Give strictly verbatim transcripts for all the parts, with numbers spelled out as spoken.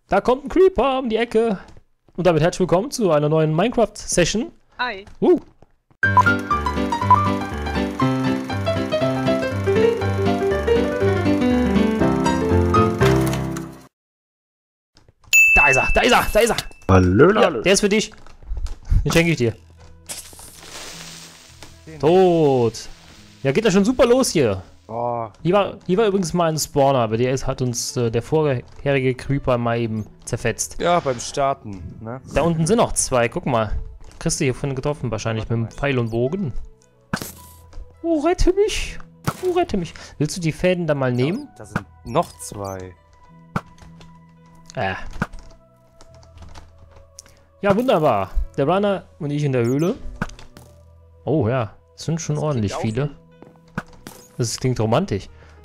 Da kommt ein Creeper um die Ecke. Und damit herzlich willkommen zu einer neuen Minecraft-Session. Hi. Uh. Da ist er, da ist er, da ist er. Hallo, Ja, der ist für dich. Den schenke ich dir. Tot. Ja, geht das schon super los hier. Oh. Hier war, hier war übrigens mal ein Spawner, aber der ist, hat uns äh, der vorherige Creeper mal eben zerfetzt. Ja, beim Starten, ne? Da unten sind noch zwei, guck mal. Kriegst du hier von getroffen, wahrscheinlich mit dem Pfeil und Bogen. Oh, rette mich. Oh, rette mich. Willst du die Fäden da mal nehmen? Ja, da sind noch zwei. Äh. Ja, wunderbar. Der Runner und ich in der Höhle. Oh ja, es sind schon Das ordentlich klingt viele. Das klingt romantisch.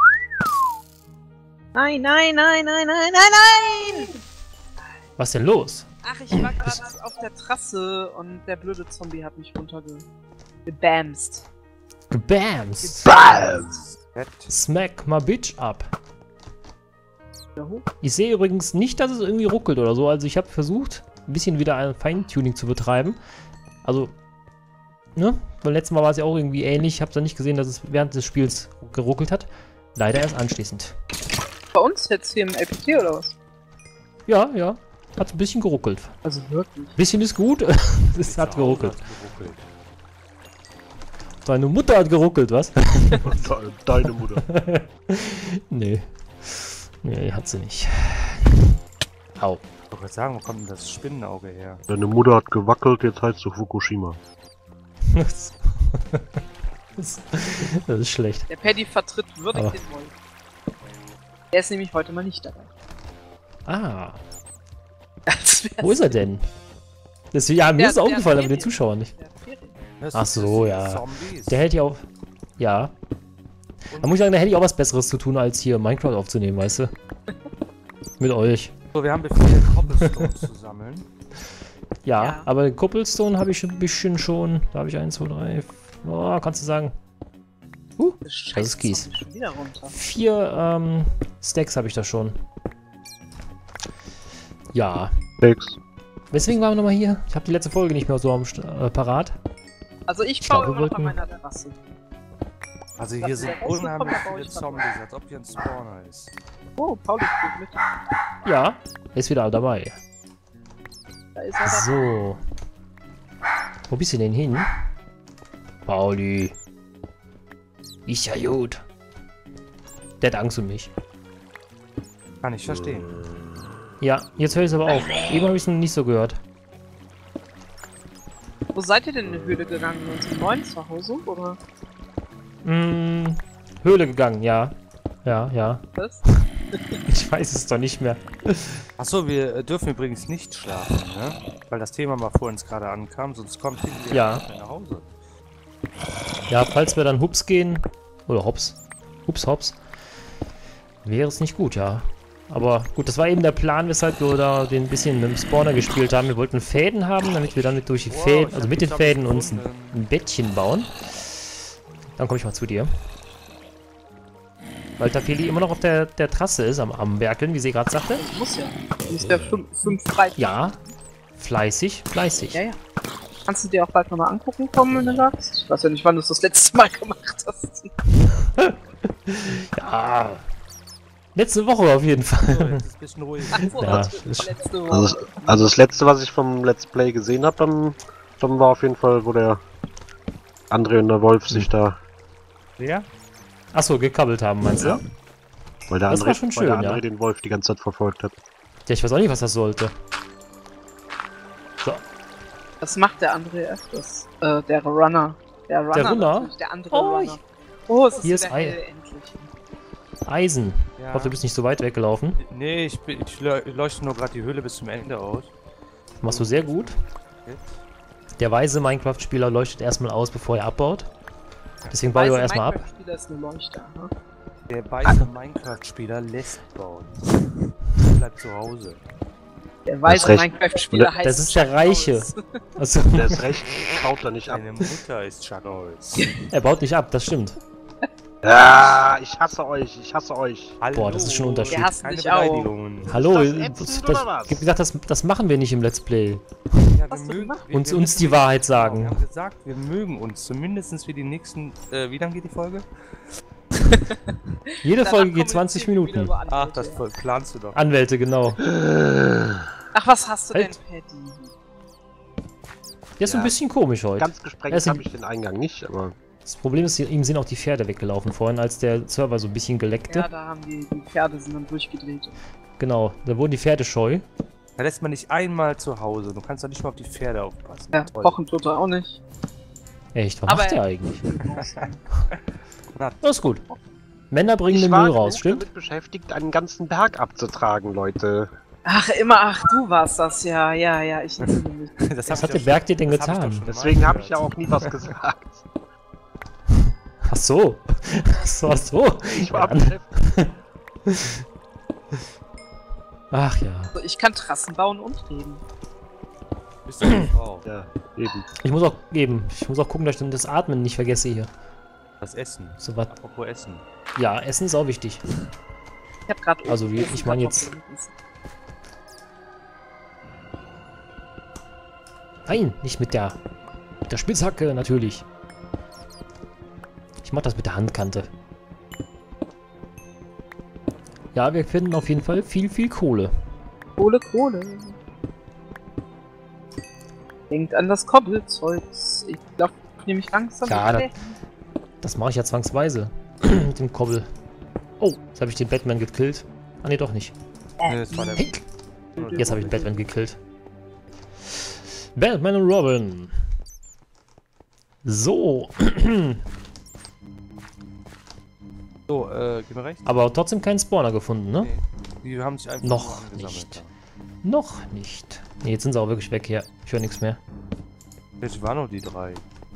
Nein, nein, nein, nein, nein, nein, nein! Was denn los? Ach, ich war gerade auf der Trasse und der blöde Zombie hat mich runtergebamst. Gebamst. Gebamst. Smack my bitch up. Ja, hoch. Ich sehe übrigens nicht, dass es irgendwie ruckelt oder so. Also ich habe versucht, ein bisschen wieder ein Feintuning zu betreiben. Also, ne? Beim letzten Mal war es ja auch irgendwie ähnlich. Ich habe da nicht gesehen, dass es während des Spiels geruckelt hat. Leider erst anschließend. Bei uns jetzt hier im L P T oder was? Ja, ja. Hat ein bisschen geruckelt. Also wirklich. Bisschen ist gut. Es hat geruckelt. Deine Mutter hat geruckelt, was? Deine Mutter. Nee. Nee, hat sie nicht. Au. Ich wollte sagen, wo kommt denn das Spinnenauge her? Deine Mutter hat gewackelt, jetzt heißt du Fukushima. Das, das, das ist schlecht. Der Paddy vertritt würdig Aber. den Wolf. Der ist nämlich heute mal nicht dabei. Ah. Als wär's Wo ist er denn? Das, ja, mir Der- ist es der aufgefallen, aber Ferien. den Zuschauern nicht. der Ferien. Das Ach ist- so, das sind ja. Zombies. Der hält ja auch. Ja. Da muss ich sagen, da hätte ich auch was Besseres zu tun, als hier Minecraft aufzunehmen, weißt du? Mit euch. So, wir haben befehlt, Cobblestones zu sammeln. Ja, Ja. aber den Cobblestone habe ich ein bisschen schon. Da habe ich eins, zwei, drei. Oh, kannst du sagen. Uh, Das Das ist Kies. Zombie schon wieder runter. vier ähm, Stacks habe ich da schon. Ja. Sechs. Weswegen waren wir nochmal hier? Ich habe die letzte Folge nicht mehr so am St äh, parat. Also ich Ich glaub, baue wir immer noch an wollten- meiner Terrasse. Also Was hier ist sind der Rest unheimlich davon, da baue viele ich was Zombies, als ob hier ein Spawner ist. Oh, Pauli spielt mit. Ja, ist wieder dabei. Da ist er. So. Wo bist du denn hin? Pauli. Ist ja gut. Der hat Angst um mich. Kann ich verstehen. Ja, jetzt höre ich es aber auch. Eben habe ich es noch nicht so gehört. Wo seid ihr denn in die Höhle gegangen? In unserem neuen Zuhause? Oder Hm, Höhle gegangen, ja. Ja, ja. was? Ich weiß es doch nicht mehr. Achso, wir äh, dürfen übrigens nicht schlafen, ne? Weil das Thema mal vor uns gerade ankam, sonst kommt wir Ja. nicht mehr nach Hause. Ja, falls wir dann Hups gehen, oder Hops, Hups, Hops, wäre es nicht gut, ja. Aber gut, das war eben der Plan, weshalb wir da den bisschen mit dem Spawner gespielt haben. Wir wollten Fäden haben, damit wir dann mit durch die Wow, Fäden, ich also hab mit die den Zombies Fäden uns ein, gefunden. ein Bettchen bauen. Dann komme ich mal zu dir. Weil Tapeli immer noch auf der, der Trasse ist, am, am Werkeln, wie sie gerade sagte. Muss ja. Muss der fünf, fünf frei. Ja, fleißig, fleißig. Ja, ja. Kannst du dir auch bald nochmal angucken kommen, wenn du sagst? Ich weiß ja nicht, wann du es das letzte Mal gemacht hast. Ja, letzte Woche auf jeden Fall. So, jetzt ist ein bisschen ruhig. Ach so, Ja, das das- letzte Woche. Also, also das letzte, was ich vom Let's Play gesehen habe, dann, dann war auf jeden Fall, wo der André und der Wolf sich da, Wer? Achso, gekabbelt haben, meinst du? Ja. weil der Das war André, schon weil der schön, André ja. den Wolf die ganze Zeit verfolgt hat. Ja, ich weiß auch nicht, was das sollte. So, Das macht der andere öfters. Äh, der Runner. Der Runner. Der Runner? natürlich, Der andere Oh, Runner. Oh, es ist hier wieder ist Ei. hell, endlich. Eisen. Ich Ja. hoffe, du bist nicht so weit weggelaufen. Nee, ich, bin, ich leu- leuchte nur gerade die Höhle bis zum Ende aus. Machst du sehr gut. Jetzt. Der weise Minecraft-Spieler leuchtet erstmal aus, bevor er abbaut. Deswegen baue ich auch Weiße erstmal ab. Minecraft-Spieler ist eine Leuchte. Ne? Der weiße Minecraft-Spieler lässt bauen. Bleibt zu Hause. Der weiße recht. Minecraft-Spieler heißt Das ist der Reiche. Chuck Norris. Also, Der ist recht, schaut da nicht ab. Deine Mutter ist Chuck Norris. er baut nicht ab, das stimmt. Ja, ich hasse euch, ich hasse euch. Hallo. Boah, das ist schon ein Unterschied. Wir hassen Keine dich auch. Beleidigungen. Hallo, Ist das das, ätzend das, oder was? ich hab gesagt, das, das machen wir nicht im Let's Play. Ja, Hast du gemacht? wir- Uns, wir uns müssen- die Wahrheit Genau, sagen. wir haben gesagt, wir mögen uns zumindest für die nächsten. Äh, wie lang geht die Folge? Jede Danach Folge geht kommunizieren zwanzig wir wieder Minuten. über Anwälte. Ach, das planst du doch. Anwälte, genau. Ach, was hast du Halt. denn, Paddy? Der ist Ja. ein bisschen komisch heute. Ganz Er gesprengt ist ein- habe ich den Eingang nicht, aber... Das Problem ist, ihm sind auch die Pferde weggelaufen vorhin, als der Server so ein bisschen geleckte. Ja, da haben die, die Pferde sind dann durchgedreht. Genau, da wurden die Pferde scheu. Da lässt man nicht einmal zu Hause. Du kannst doch nicht mal auf die Pferde aufpassen. Ja, Toll. kochen tut er auch nicht. Echt, was Aber- macht der eigentlich? Na, Das ist gut. Männer bringen Ich den war Müll raus, genug stimmt? damit beschäftigt, einen ganzen Berg abzutragen, Leute. Ach, immer, ach, du warst das, ja, ja, ja, ich erinnere mich. das Was hab hat ich der doch Berg dir denn das hab ich doch getan? schon mal Deswegen habe ich ja gehört. auch nie was gesagt. Ach so. Ach so, ach so. Ich war Ja. beschäftigt. Ach ja. Also, ich kann Trassen bauen und reden. Bist du eine Frau? Ja, eben. Ich muss auch geben. Ich muss auch gucken, dass ich dann das Atmen nicht vergesse hier. Das Essen. So was. Apropos Essen. Ja, Essen ist auch wichtig. Ich hab grad. Also, wie- ich mein jetzt- Nein, nicht mit der, mit der Spitzhacke, natürlich. Ich mach das mit der Handkante. Ja, wir finden auf jeden Fall viel, viel Kohle. Kohle, Kohle. Denkt an das Kobbelzeugs. Ich glaube, ich nehme mich langsam. Ja, weg. Das mache ich ja zwangsweise. Mit dem Kobbel. Oh, jetzt habe ich den Batman gekillt. Ah, nee, doch nicht. Nee, das war der. Hey, jetzt habe ich den Batman gekillt. Batman und Robin. So. So, äh, gib mir recht. Aber trotzdem keinen Spawner gefunden, ne? Nee, die haben sich einfach Noch nur angesammelt nicht. da. Noch nicht. Nee, jetzt sind sie auch wirklich weg hier. Ich höre nichts mehr. Jetzt waren noch die drei.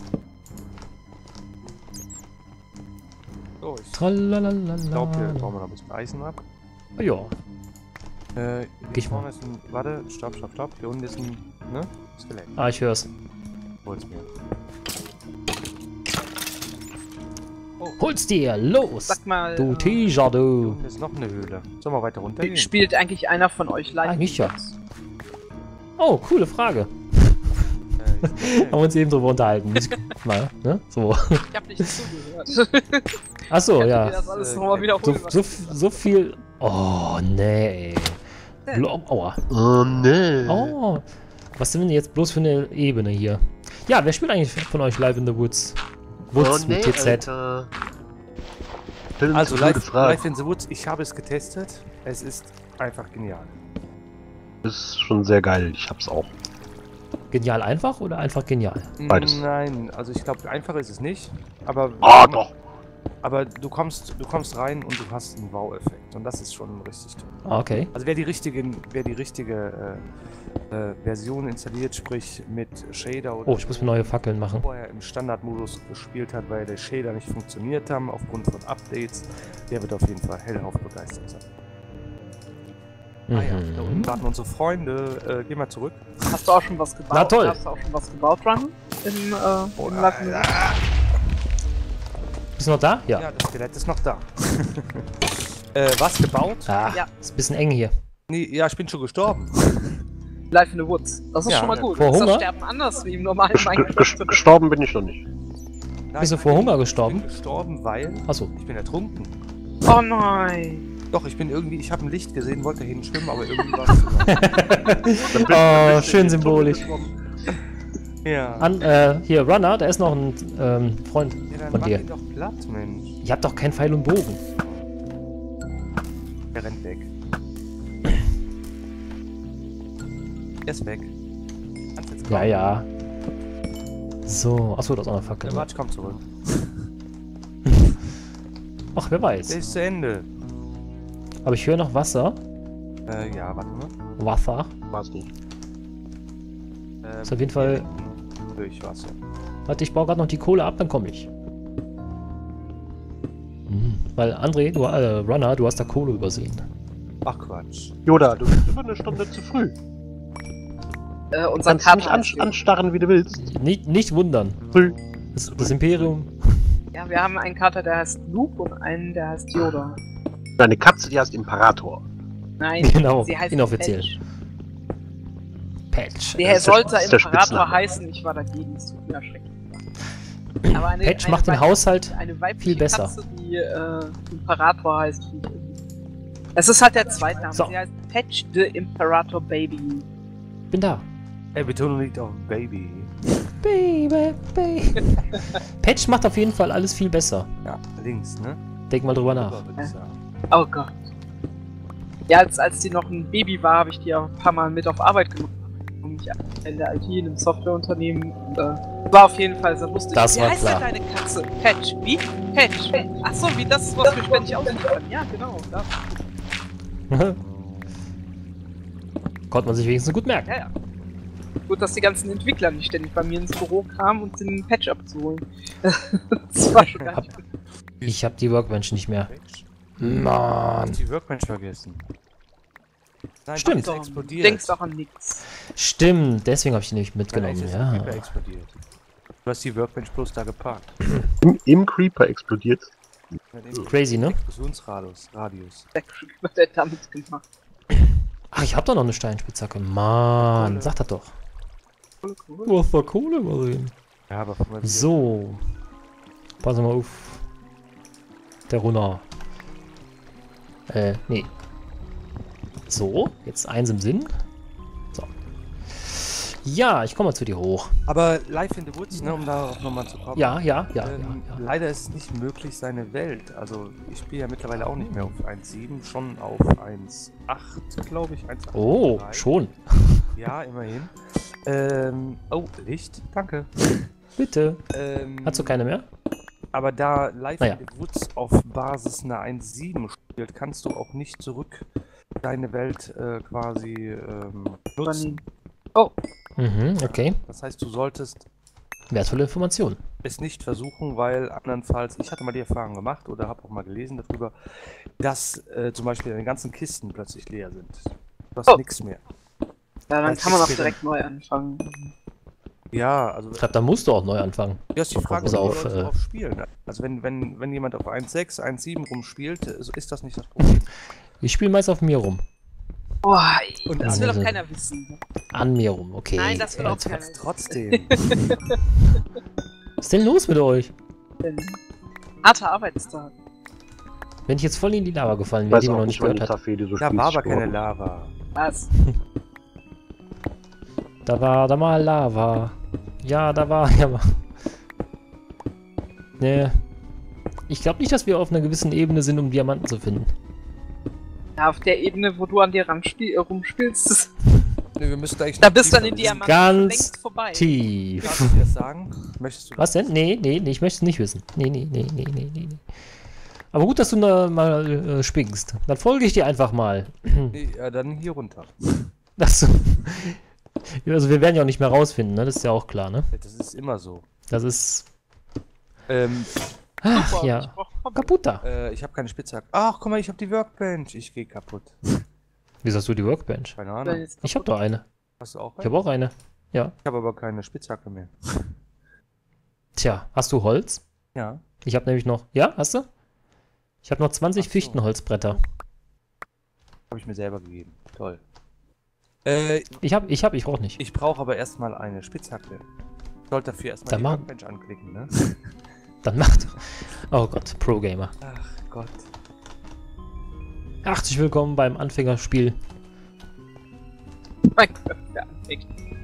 So, ich Tralalala. glaube, hier brauchen wir noch ein bisschen Eisen ab. Ah, ja. Äh, Geh hier ich vorne ist ein. Warte, stopp, stopp, stopp. Hier unten ist ein. Ne? Skelett. Ah, ich hör's. Hol's mir. Hol's dir, los! Sag mal, Du äh, Tiger, Hier du. unten ist noch eine Höhle. Sollen wir weiter runtergehen? spielt eigentlich einer von euch live? Eigentlich ja. Oh, coole Frage. Äh, Haben wir uns eben drüber unterhalten. Muss ich mal, ne? So. Ich hab nicht zugehört. Achso, Kann ich mir ja. das alles Äh, nochmal So, wiederholen? so, so viel. Oh, nee. Blo Aua. Oh, nee. Oh. Was sind denn jetzt bloß für eine Ebene hier? Ja, wer spielt eigentlich von euch Live in the Woods? Woods mit T Z. Alter. Film Also, zu gute live, Frage. live in the Woods, ich habe es getestet. Es ist einfach genial. Ist schon sehr geil. Ich hab's auch. Genial einfach oder einfach genial? Beides. Nein, also ich glaube, einfach ist es nicht. Aber, Ah, doch. aber du kommst, du kommst rein und du hast einen Wow-Effekt. Und das ist schon richtig toll. Ah, okay. Also wer die richtige, wer die richtige äh, äh, Version installiert, sprich mit Shader oder Oh, ich muss mir neue Fackeln machen. vorher im Standardmodus gespielt hat, weil der Shader nicht funktioniert haben aufgrund von Updates, der wird auf jeden Fall hellauf begeistert sein. Ah ja, da unten Mhm. warten unsere Freunde. Äh, geh mal zurück. Hast du auch schon was gebaut? Na toll. Hast du auch schon was gebaut, Run? Im, äh, Oh, im Live in the Woods? Bist du noch da? Ja. Ja, das Skelett ist noch da. äh, was gebaut? Ah, Ja. ist ein bisschen eng hier. Nee, ja, ich bin schon gestorben. Live in the Woods. Das ist Ja, schon mal ja. gut. Vor Das ist Hunger? das Sterben anders wie im normalen Ges ges Minecraft. gestorben bin ich noch nicht. Nein, Bist du nein, vor Hunger Ich gestorben? bin gestorben, weil Achso. ich bin ertrunken. Oh nein. Doch, ich bin irgendwie, ich habe ein Licht gesehen, wollte dahin schwimmen, aber irgendwie war es zu Dann bist- Oh, dann bist du schön in die symbolisch. Tunnel geschwommen. Ja. An, äh, hier, Runner, da ist noch ein ähm, Freund ja, dann von mach dir. ihn doch platt, Mensch. Ihr habt doch keinen Pfeil und Bogen. Er rennt weg. Er ist weg. Kannst jetzt Ja, kommen. ja. So, achso, da ist auch eine Fackel. Ja, warte, ich komm zurück. Ach, wer Der weiß. ist zu Ende. Aber ich höre noch Wasser. Äh, ja, warte mal. Wasser. War's nicht. Ähm, Ist auf jeden Fall- durch Wasser. Warte, ich baue gerade noch die Kohle ab, dann komme ich. Hm, weil, André, du, äh, Runner, du hast da Kohle übersehen. Ach Quatsch. Yoda, du bist immer eine Stunde zu früh. Äh, Du unser kannst mich Kater an ist hier. anstarren, wie du willst. Nicht, nicht wundern. Früh. Das, das Imperium. Ja, wir haben einen Kater, der heißt Luke und einen, der heißt Yoda. Eine Katze, die heißt Imperator. Nein, Genau, sie heißt inoffiziell. Patch. Patch. Der ist der- sollte das ist der Imperator Spitzname. heißen, ich war dagegen, es tut mir erschreckend. Aber eine, Patch eine macht den weib- Haushalt eine weibliche viel besser. Katze, die äh, Imperator heißt. finde ich irgendwie- Es ist halt der Zweitname. So. Sie heißt Patch the Imperator Baby. Bin da. Ey, Betonung liegt auf Baby. Baby, baby. Patch macht auf jeden Fall alles viel besser. Ja, links, ne? Denk mal drüber nach. Rüber, würde ich sagen. Oh Gott. Ja, als, als die noch ein Baby war, habe ich die auch ein paar Mal mit auf Arbeit genommen. Und ich in der I T, in einem Softwareunternehmen. Und, äh, war auf jeden Fall sehr lustig. Das wie war heißt klar. denn deine Katze? Patch. Wie? Patch. Achso, wie das, was wir ständig ausliefern. Ja, genau. Das. Konnte man sich wenigstens gut merken. Ja, ja. Gut, dass die ganzen Entwickler nicht ständig bei mir ins Büro kamen, um den Patch abzuholen. Das war schon gar nicht gut. Ich hab die Workbench nicht mehr. Patch. Mann. Die Workbench vergessen. Nein, Stimmt. die ist Du explodiert. denkst doch an nichts. Stimmt, deswegen habe ich die nämlich Nein, mitgenommen. es ist Ja. ein Creeper explodiert. Du hast die Workbench bloß da geparkt. Im, im Creeper explodiert. Mit dem Crazy, ne? Explosionsradius. Radius. Der Creeper, der hat damit gemacht. Ach, ich hab doch noch eine Steinspitzhacke. Mann, Kohle. sag das doch. Cool, cool. Was für Kohle mal sehen. Ja, aber guck mal, wie- So. Pass mal auf. Der Runner. Äh, nee. So, jetzt eins im Sinn. So. Ja, ich komme mal zu dir hoch. Aber Life in the Woods, ne, um darauf nochmal zu kommen. Ja, ja, ja, ähm, ja, ja. Leider ist es nicht möglich, seine Welt. Also, ich spiele ja mittlerweile auch nicht mehr auf eins Punkt sieben, schon auf eins Punkt acht, glaube ich. eins Punkt acht Oh, Punkt drei. schon. Ja, immerhin. Ähm, oh, Licht, danke. Bitte. Ähm, Hast du keine mehr? Aber da Life Naja. in the Woods auf Basis einer eins Punkt sieben spielt, kannst du auch nicht zurück deine Welt äh, quasi ähm, nutzen. Oh, Mhm, okay. Das heißt, du solltest Wertvolle Information. es nicht versuchen, weil andernfalls, ich hatte mal die Erfahrung gemacht oder habe auch mal gelesen darüber, dass äh, zum Beispiel deine ganzen Kisten plötzlich leer sind. Du hast Oh. nichts mehr. ja, dann Das kann man ist auch wieder- direkt neu anfangen. Ja, also Ich glaube, da musst du auch neu anfangen. du hast die Frage, Pass wie auf, Leute äh, drauf spielen. Also wenn, wenn, wenn jemand auf eins Punkt sechs, eins Punkt sieben rumspielt, äh, so ist das nicht das Problem. Ich spiele meist auf mir rum. Boah, Und das will doch also- keiner wissen. An mir rum, okay. Nein, das will Äh, auch keiner wissen. Trotzdem. Was ist denn los mit euch? Denn harter Arbeitstag. Wenn ich jetzt voll in die Lava gefallen Ich wäre, weiß die man auch noch nicht, nicht wann die gehört hat. Tafel, die so Da spielt, war aber keine gestorben. Lava. Was? Da war da mal Lava. Ja, da war ja mal. Nee. Ich glaube nicht, dass wir auf einer gewissen Ebene sind, um Diamanten zu finden. Ja, auf der Ebene, wo du an dir ranspiel, äh, rumspielst, das, Nee, wir müssen eigentlich da bist du an den tiefer. Diamanten Ganz schon längst vorbei. Tief. Darf ich dir das sagen? Möchtest du Was denn? Nee, nee, nee, ich möchte es nicht wissen. Nee, nee, nee, nee, nee, nee. nee. Aber gut, dass du da mal äh, springst. Dann folge ich dir einfach mal. Nee, ja, dann hier runter. Das, also wir werden ja auch nicht mehr rausfinden, ne? Das ist ja auch klar, ne? Ja, das ist immer so. Das ist. Ähm, Ach Super, ja. ich brauch Hobby. Kaputter. äh, ich habe keine Spitzhacke. Ach, guck mal, ich habe die Workbench. Ich gehe kaputt. Wieso hast du die Workbench? Keine Dann Ahnung. jetzt Ich habe kaputt. doch eine. Hast du auch Ich habe auch eine. Ja. Ich habe aber keine Spitzhacke mehr. Tja, hast du Holz? Ja. Ich habe nämlich noch. Ja, hast du? Ich habe noch zwanzig Ach so. Fichtenholzbretter. Habe ich mir selber gegeben. Toll. Äh, Ich habe, ich habe, ich brauche nicht. ich brauche aber erstmal eine Spitzhacke. Ich sollte dafür erstmal Dann die mach- Workbench anklicken, ne? Dann macht. Oh Gott, Pro Gamer. Ach Gott. Herzlich willkommen beim Anfängerspiel. Mein Gott, ja, echt.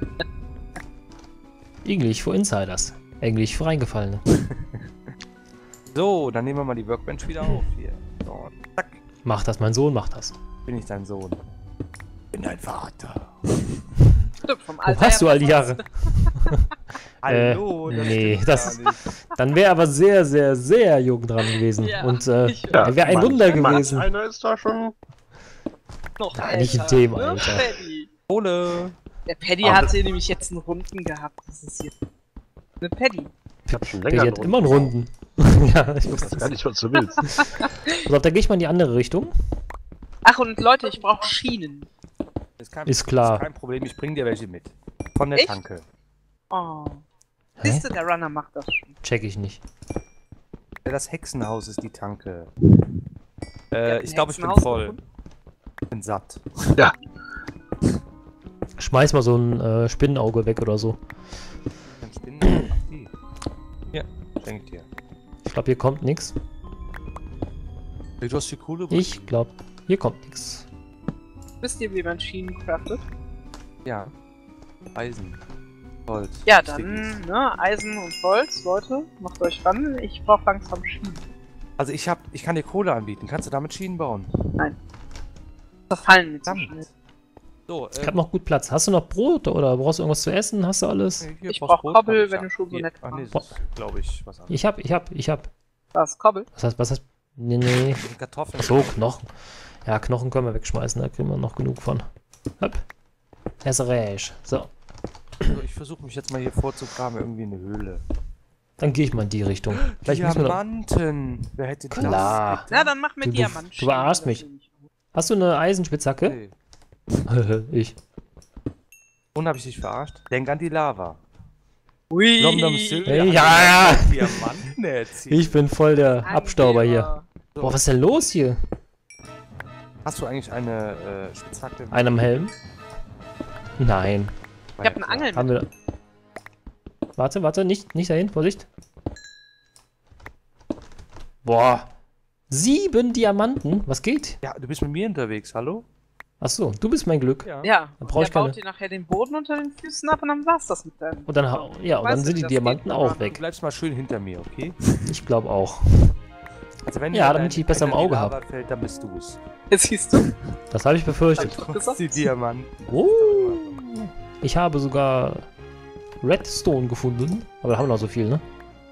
Englisch für Insiders. Englisch für Reingefallene. So, dann nehmen wir mal die Workbench wieder auf hier. So, zack. Mach das, mein Sohn, mach das. Bin ich dein Sohn. Bin dein Vater. Stimmt, vom Wo Alter hast du her all die passt Jahre? Hallo, das nee, stimmt das- gar nicht. Dann wäre aber sehr, sehr, sehr jung dran gewesen. Ja, Und äh, ich Ja, er wäre ein manch- Wunder manch gewesen. Einer ist da schon. noch Ja, nicht im älter, Thema, ne, Alter. Paddy? Ole. Der Paddy Aber- hatte nämlich jetzt einen Runden gehabt. Das ist jetzt eine Paddy. Ich hab schon Der länger. hat immer einen Runden. ja, ich Ich weiß weiß gar das. nicht, was du willst. Pass auf, da gehe ich mal in die andere Richtung. Ach, und Leute, ich brauche Schienen. Ist, kein, Ist klar. Ist kein Problem, ich bring dir welche mit. Von der Echt? Tanke. Oh. Hä? Siehst du, der Runner macht das schon. Check ich nicht. Ja, das Hexenhaus ist die Tanke. Äh, habt ich ein glaube, ich bin Hexenhaus voll. gefunden? Ich bin satt. Ja. Schmeiß mal so ein äh, Spinnenauge weg oder so. Dann Spinnen. Ach, die. Hier, schenke ich dir. Ich glaube, hier kommt nichts. Du hast die Kohle? Ich glaube, hier kommt nichts. Wisst ihr, wie man Schienen craftet? Ja. Eisen. Holz. Ja, Stickies. dann, ne, Eisen und Holz, Leute, macht euch ran. Ich brauche langsam Schienen. Also ich hab, ich kann dir Kohle anbieten. Kannst du damit Schienen bauen? Verfallen mit so Verdammt. schnell. So, Ich habe noch gut Platz. Hast du noch Brot oder brauchst du irgendwas zu essen? Hast du alles? hier, Ich brauchst brauch Brot, Kobbel, hab ich wenn ja. du schon so Hier. nett Ach nee, warst. das ist, glaube ich, was anderes. Ich hab, ich hab, ich hab. Das Kobbel. Was heißt, was heißt? Nee, nee. Die Kartoffeln. Ach so, Knochen. Ja, Knochen können wir wegschmeißen, da kriegen wir noch genug von. Hopp. Es reicht. So, Also ich versuche mich jetzt mal hier vorzugraben, irgendwie in eine Höhle. dann gehe ich mal in die Richtung. Vielleicht müssen wir noch... Diamanten! Wer hätte das? Klar. bitte? Na, dann mach mit Du- du- Diamant. du verarschst mich. Hast du eine Eisenspitzhacke? Hey. ich. Und habe ich dich verarscht? Denk an die Lava. Ui. Lomdom Silver Hey, hat ja, ja. Diamanten erzählt. Ich bin voll der Abstauber hier. Angeber. Boah, was ist denn los hier? Hast du eigentlich eine äh, Spitzhacke? Einem Helm? Nein. Ich hab eine Angel Haben mit. wir... Warte, warte, nicht, nicht dahin, Vorsicht. Boah. Sieben Diamanten? Was geht? Ja, du bist mit mir unterwegs, hallo? Achso, du bist mein Glück. Ja. Ja, Dann brauch ich der baut keine- dir nachher den Boden unter den Füßen ab und dann war's das mit deinem. Und dann, hau- ja, und Weißt dann du, sind wie die das Diamanten geht? auch Du weg. bleibst mal schön hinter mir, okay? Ich glaube auch. Also wenn Ja, dir damit dein- ich dich besser im einer in die Auge Lava hab. fällt, dann bist du's. Jetzt siehst du. Das habe ich befürchtet. Hab ich doch gesagt. Die Diamanten. Oh, ich habe sogar Redstone gefunden. Aber da haben wir noch so viel, ne?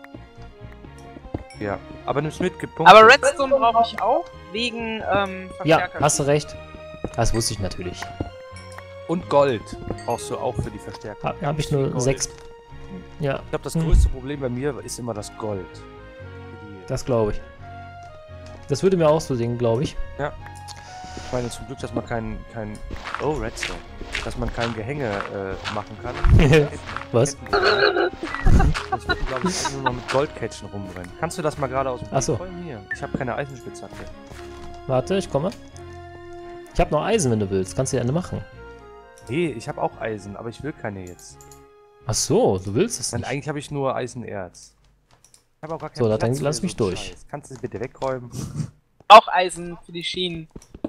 Ja, aber nimm's mit, gib Punkte. Aber Redstone brauche ich auch wegen ähm, Ja, Verstärker. hast du recht. Das wusste ich natürlich. Und Gold brauchst du auch für die Verstärkung. Ha, habe ich nur Gold. sechs. Ja, Ich glaube, das Hm. größte Problem bei mir ist immer das Gold. Für die- das glaube ich. Das würde mir auch so singen, glaube ich. Ich meine zum Glück, dass man kein, kein oh, Redstone, dass man kein Gehänge äh, machen kann. Was? Ich würde, glaube ich, nur noch mit Goldcatchen rumrennen. Kannst du das mal gerade aus dem Ach so. Bild räumen? Hier. Ich habe keine Eisenspitzhacke. Warte, ich komme. Ich habe noch Eisen, wenn du willst. Kannst du ja eine machen. Nee, ich habe auch Eisen, aber ich will keine jetzt. Ach so, du willst es Denn nicht. eigentlich habe ich nur Eisenerz. Ich habe auch gar keinen So, dann Platz lass für mich so einen durch. Scheiß. Kannst du es bitte wegräumen? Auch Eisen für die Schienen.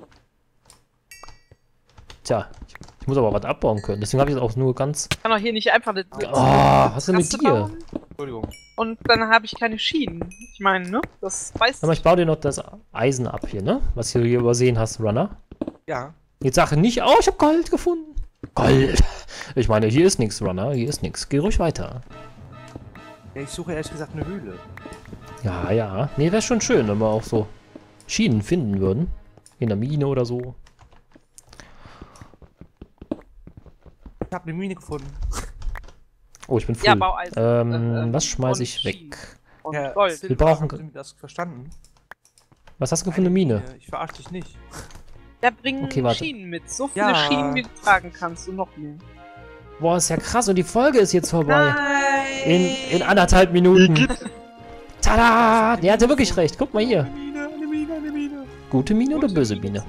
Tja, ich, ich muss aber was abbauen können. Deswegen habe ich jetzt auch nur ganz... Ich kann doch hier nicht einfach eine Oh, was ist denn mit Trasse dir? bauen Entschuldigung. und dann habe ich keine Schienen. Ich meine, ne? Das weiß Aber ich baue dir noch das Eisen ab hier, ne? Was du hier übersehen hast, Runner. Ja. Jetzt sag nicht, oh, ich habe Gold gefunden. Gold. Ich meine, hier ist nichts, Runner. Hier ist nichts. Geh ruhig weiter. ja, ich suche ehrlich gesagt eine Höhle. Ja, ja. Nee, wäre schon schön, wenn wir auch so Schienen finden würden. In der Mine oder so. Ich habe eine Mine gefunden. Oh, ich bin full. Ja, Baueisen. ähm, Äh, ähm, was schmeiße und ich Schienen. weg? Und Ja, Gold. Silber, Wir brauchen- Haben Sie das verstanden? Was hast du gefunden? Eine Mine. Ich verarsche dich nicht. Ja, bring Okay, warte. Schienen mit. So viele Ja. Schienen, wie du tragen kannst und noch mehr. Boah, ist ja krass. Und die Folge ist jetzt vorbei. Nein! In, in anderthalb Minuten. Tada! Der hatte wirklich recht. Guck mal hier. Eine Mine, eine Mine, eine Mine. Gute Mine oder böse Mine?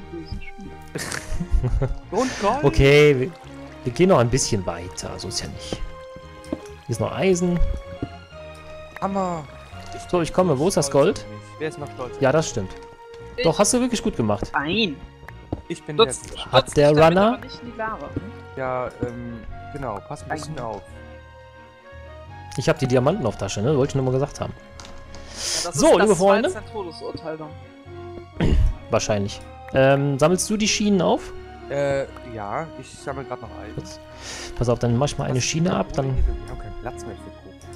Und Gold. Okay, wir, wir gehen noch ein bisschen weiter. So ist ja nicht. Hier ist noch Eisen. Hammer. So, ich komme. Wo ist das Gold? Stolz auf mich. Wer ist noch stolz? Ja, das stimmt. Doch, hast du wirklich gut gemacht. Nein! Ich bin der Stutz, Gute. stutz Hat der dich damit Runner- aber nicht in die Lava. Ja, ähm, genau. Pass ein bisschen auf. Ich habe die Diamanten auf Tasche, ne? Wollte ich nur mal gesagt haben. Ja, das So, ist, liebe das Freunde. war jetzt ein Todesurteil dann. Wahrscheinlich. Ähm, sammelst du die Schienen auf? Äh, ja, ich sammle gerade noch Eisen. Jetzt, pass auf, dann mach ich mal eine Was ist Schiene denn ab, da dann... ohne Hebel? Wir haben keinen Platz mehr für Gruppen.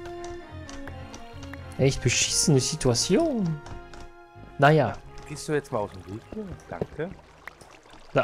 Echt beschissene Situation. Naja, Gehst du jetzt mal aus dem Weg hier? Danke. da.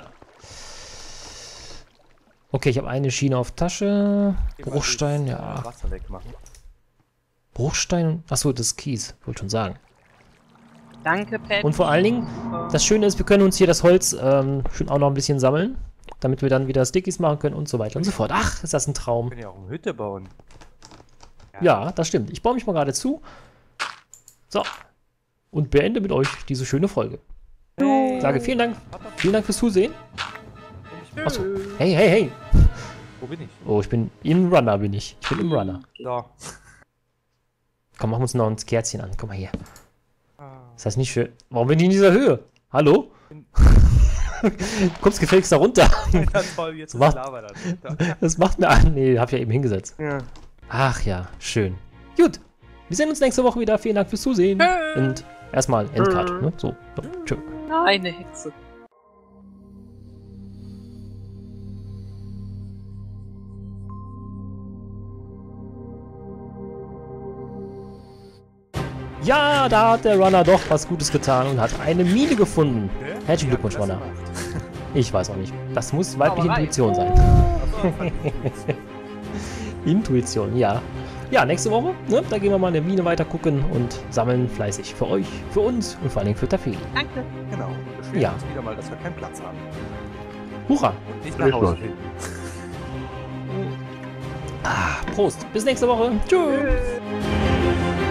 Okay, ich habe eine Schiene auf Tasche. Geh mal Bruchstein, das, ja. äh, Wasser wegmachen. Bruchstein. Achso, das ist Kies. Wollte schon sagen. Danke, Pat. Und vor allen Dingen, das Schöne ist, wir können uns hier das Holz ähm, schon auch noch ein bisschen sammeln. Damit wir dann wieder Stickies machen können und so weiter und so fort. Ach, ist das ein Wir Traum. können ja auch eine Hütte bauen. Ja, das stimmt. Ich baue mich mal gerade zu. So. Und beende mit euch diese schöne Folge. Ich sage vielen Dank. Vielen Dank fürs Zusehen. Achso. Hey, hey, hey. Wo bin ich? Oh, ich bin im Runner, bin ich. Ich bin im Runner. So. Komm, machen wir uns noch ein Kerzchen an. Guck mal hier. Ist das nicht schön? Warum bin ich in dieser Höhe? Hallo? Du kommst gefälligst da runter. Ja, toll, jetzt ist Macht- Lava da. Das macht mir an. Nee, hab ich ja eben hingesetzt. Ja. Ach ja, schön. Gut. Wir sehen uns nächste Woche wieder. Vielen Dank fürs Zusehen. Und erstmal Endcard. Ne? So. so. Tschö. Eine Hexe. Ja, da hat der Runner doch was Gutes getan und hat eine Mine gefunden. Herzlichen Glückwunsch, Ja, Runner. klasse gemacht. Ich weiß auch nicht. Das muss weibliche Aber Intuition sein. Achso, fand ich. Intuition, ja. Ja, nächste Woche, ne, da gehen wir mal in der Mine weiter gucken und sammeln fleißig. Für euch, für uns und vor allen Dingen für Tafeli. Danke. Genau. Wir beschweren Ja. uns wieder mal, dass wir keinen Platz haben. Hurra! Und nicht nach Hause finden. Ah, Prost. Bis nächste Woche. Tschüss. Tschüss.